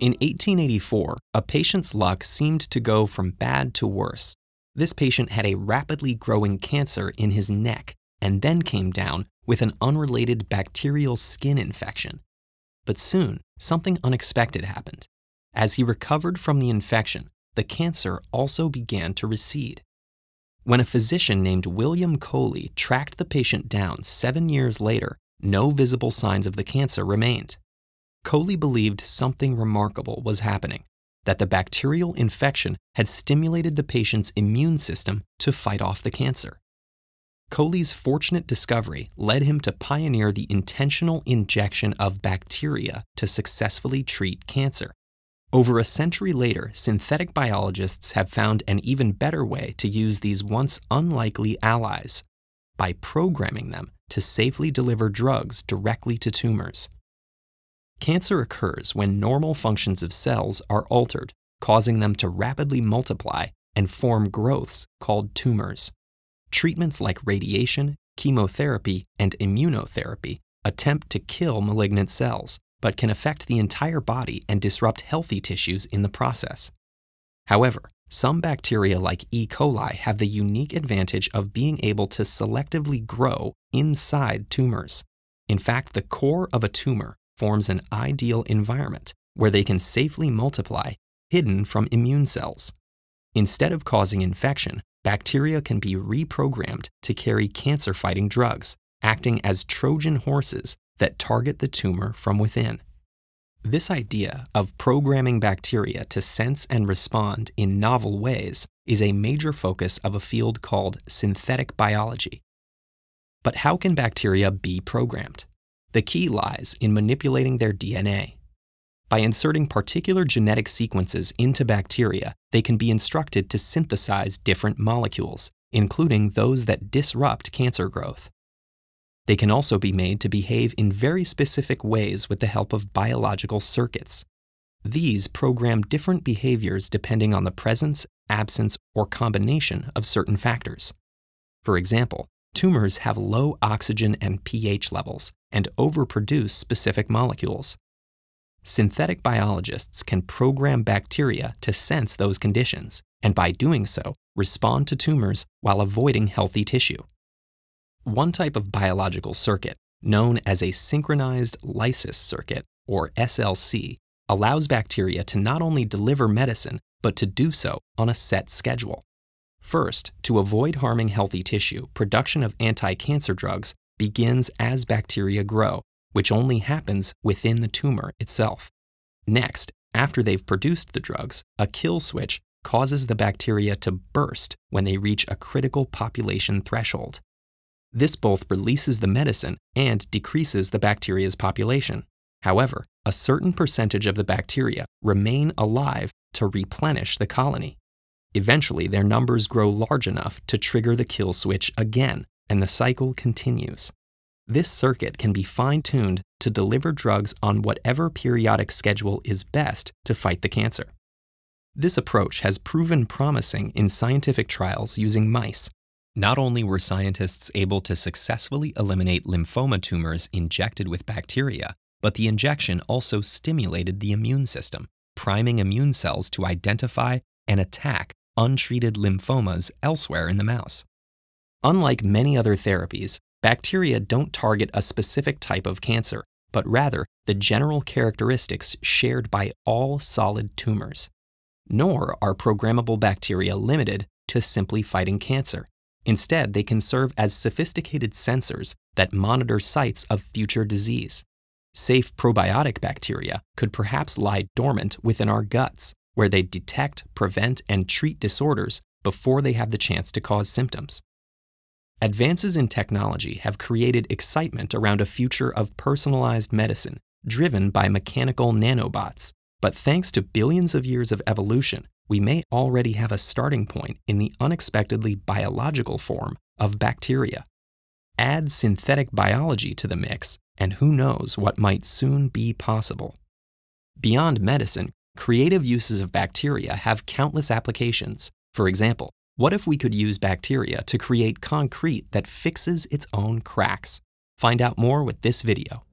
In 1884, a patient's luck seemed to go from bad to worse. This patient had a rapidly growing cancer in his neck and then came down with an unrelated bacterial skin infection. But soon, something unexpected happened. As he recovered from the infection, the cancer also began to recede. When a physician named William Coley tracked the patient down 7 years later, no visible signs of the cancer remained. Coley believed something remarkable was happening, that the bacterial infection had stimulated the patient's immune system to fight off the cancer. Coley's fortunate discovery led him to pioneer the intentional injection of bacteria to successfully treat cancer. Over a century later, synthetic biologists have found an even better way to use these once unlikely allies by programming them to safely deliver drugs directly to tumors. Cancer occurs when normal functions of cells are altered, causing them to rapidly multiply and form growths called tumors. Treatments like radiation, chemotherapy, and immunotherapy attempt to kill malignant cells, but can affect the entire body and disrupt healthy tissues in the process. However, some bacteria like E. coli have the unique advantage of being able to selectively grow inside tumors. In fact, the core of a tumor forms an ideal environment where they can safely multiply, hidden from immune cells. Instead of causing infection, bacteria can be reprogrammed to carry cancer-fighting drugs, acting as Trojan horses that target the tumor from within. This idea of programming bacteria to sense and respond in novel ways is a major focus of a field called synthetic biology. But how can bacteria be programmed? The key lies in manipulating their DNA. By inserting particular genetic sequences into bacteria, they can be instructed to synthesize different molecules, including those that disrupt cancer growth. They can also be made to behave in very specific ways with the help of biological circuits. These program different behaviors depending on the presence, absence, or combination of certain factors. For example, tumors have low oxygen and pH levels and overproduce specific molecules. Synthetic biologists can program bacteria to sense those conditions, and by doing so, respond to tumors while avoiding healthy tissue. One type of biological circuit, known as a synchronized lysis circuit, or SLC, allows bacteria to not only deliver medicine, but to do so on a set schedule. First, to avoid harming healthy tissue, production of anti-cancer drugs begins as bacteria grow, which only happens within the tumor itself. Next, after they've produced the drugs, a kill switch causes the bacteria to burst when they reach a critical population threshold. This both releases the medicine and decreases the bacteria's population. However, a certain percentage of the bacteria remain alive to replenish the colony. Eventually, their numbers grow large enough to trigger the kill switch again, and the cycle continues. This circuit can be fine-tuned to deliver drugs on whatever periodic schedule is best to fight the cancer. This approach has proven promising in scientific trials using mice. Not only were scientists able to successfully eliminate lymphoma tumors injected with bacteria, but the injection also stimulated the immune system, priming immune cells to identify and attack untreated lymphomas elsewhere in the mouse. Unlike many other therapies, bacteria don't target a specific type of cancer, but rather the general characteristics shared by all solid tumors. Nor are programmable bacteria limited to simply fighting cancer. Instead, they can serve as sophisticated sensors that monitor sites of future disease. Safe probiotic bacteria could perhaps lie dormant within our guts, where they detect, prevent, and treat disorders before they have the chance to cause symptoms. Advances in technology have created excitement around a future of personalized medicine driven by mechanical nanobots. But thanks to billions of years of evolution, we may already have a starting point in the unexpectedly biological form of bacteria. Add synthetic biology to the mix, and who knows what might soon be possible. Beyond medicine, creative uses of bacteria have countless applications. For example, what if we could use bacteria to create concrete that fixes its own cracks? Find out more with this video.